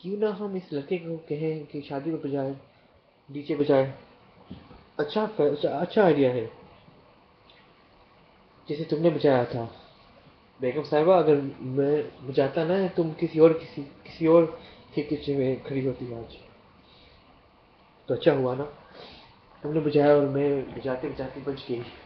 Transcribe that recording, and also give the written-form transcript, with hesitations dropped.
क्यों ना हम इस लड़के को कहें कि शादी में बजाए, डीजे बजाए। अच्छा आइडिया है, जैसे तुमने बजाया था। बेगम साहिबा, अगर मैं बजाता ना, तुम किसी और के किचन में खड़ी होती आज, तो अच्छा हुआ ना। तुमने बजाया और मैं बजाते बजाते बच गई।